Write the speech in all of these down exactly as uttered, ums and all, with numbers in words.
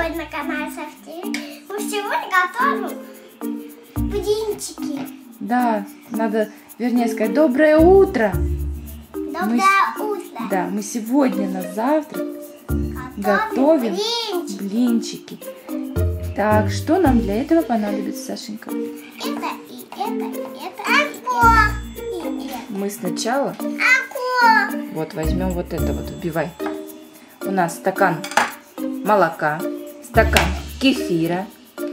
сегодня на канале Софи. Мы сегодня готовим блинчики. Да, надо, вернее сказать, доброе утро. Доброе мы, утро. Да, мы сегодня на завтрак готовим, готовим блинчики. блинчики. Так, что нам для этого понадобится, Сашенька? Это и это, и это, и это, и это. Мы сначала Аку. вот возьмем вот это вот, вбивай. У нас стакан молока, стакан кефира,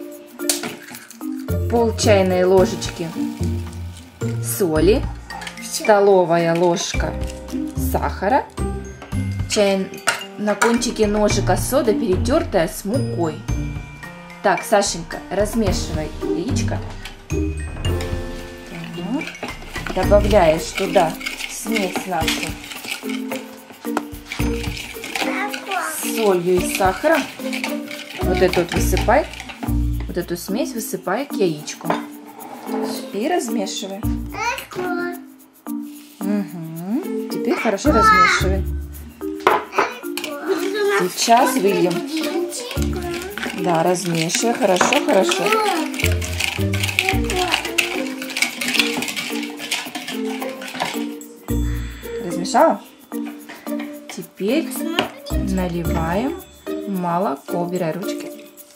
пол чайной ложечки соли, столовая ложка сахара, чай на кончике ножика сода, перетертая с мукой. Так, Сашенька, размешивай яичко. Так. Добавляешь туда смесь нашу с солью и сахаром. Вот эту вот высыпай. Вот эту смесь высыпай к яичку. И размешивай. Угу. Теперь хорошо размешивай. Сейчас выльем. Да, размешивай. Хорошо, хорошо. Размешала? Теперь наливаем молоко. Убирай ручки.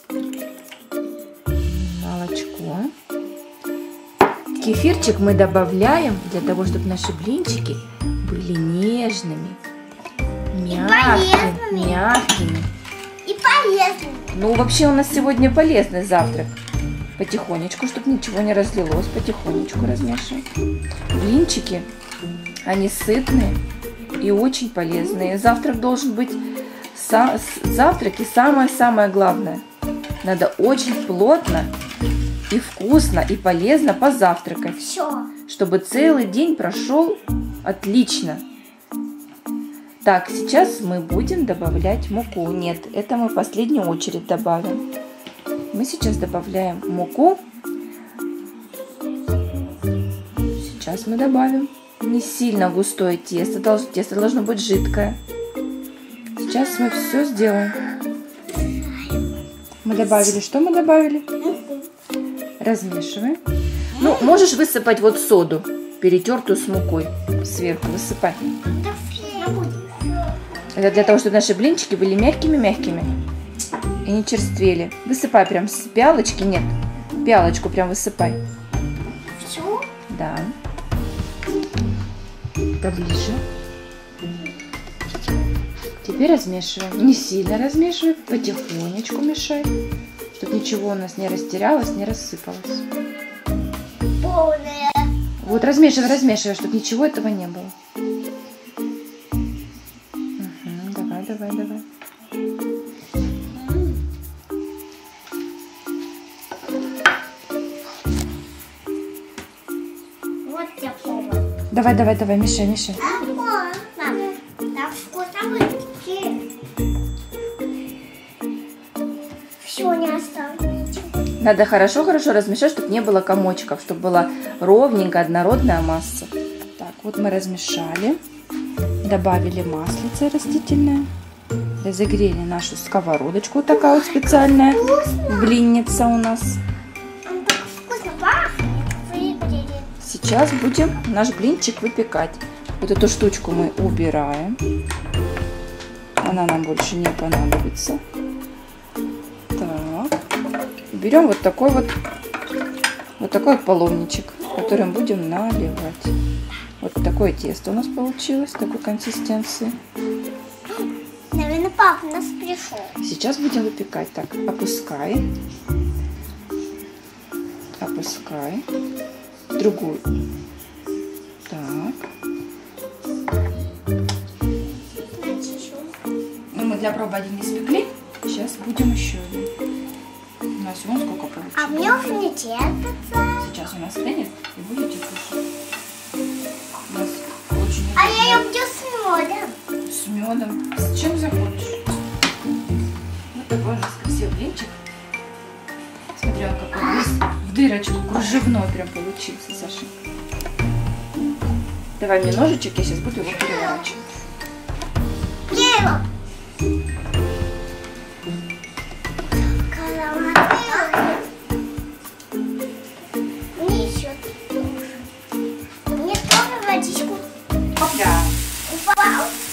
Молочко. Кефирчик мы добавляем для того, чтобы наши блинчики были нежными, мягкими, мягкими. И полезными. Ну, вообще у нас сегодня полезный завтрак. Потихонечку, чтобы ничего не разлилось, потихонечку размешиваем. Блинчики, они сытные и очень полезные. Завтрак должен быть, завтрак и самое-самое главное. Надо очень плотно и вкусно и полезно позавтракать. Все. Чтобы целый день прошел отлично. Так, сейчас мы будем добавлять муку. Нет, это мы в последнюю очередь добавим. Мы сейчас добавляем муку. Сейчас мы добавим. Не сильно густое тесто. Тесто должно быть жидкое. Сейчас мы все сделаем. Мы добавили. Что мы добавили? Размешиваем. Ну, можешь высыпать вот соду, перетертую с мукой. Сверху высыпай. Это для того, чтобы наши блинчики были мягкими-мягкими и не черствели. Высыпай прям с пиалочки. Нет, пиалочку прям высыпай. Все? Да. Поближе. Теперь размешиваем. Не сильно размешивай, потихонечку мешай, чтобы ничего у нас не растерялось, не рассыпалось. Полная. Вот размешивай, размешивай, чтобы ничего этого не было. Давай, давай, давай. Вот я повар. Давай, давай, давай, мешай, мешай. Так вкусно. Все, не осталось. Надо хорошо-хорошо размешать, чтобы не было комочков, чтобы была ровненькая, однородная масса. Так, вот мы размешали. Добавили маслице растительное. Разогрели нашу сковородочку. Вот такая вот специальная блинница у нас. Он так вкусно пахнет. Сейчас будем наш блинчик выпекать. Вот эту штучку мы убираем. Она нам больше не понадобится. Так. Берем вот такой вот, вот такой вот половничек, которым будем наливать. Вот такое тесто у нас получилось, такой консистенции. Наверное, папа нас пришел. Сейчас будем выпекать. Так, опускай. Опускай. Другую. Так. Ну, мы для пробы один не спекли. Сейчас будем еще один. У нас вон сколько получилось. А мне уже не терпится. Сейчас у нас стынет и будете кушать. У нас очень А я люблю с медом. с медом. С чем захочешь. Вот такой у нас красивый блинчик. Смотри, он какой весь в дырочку кружевной прям получился, Саша. Давай мне ножичек, я сейчас буду его переворачивать. Я его. водичку. Попля. Упал.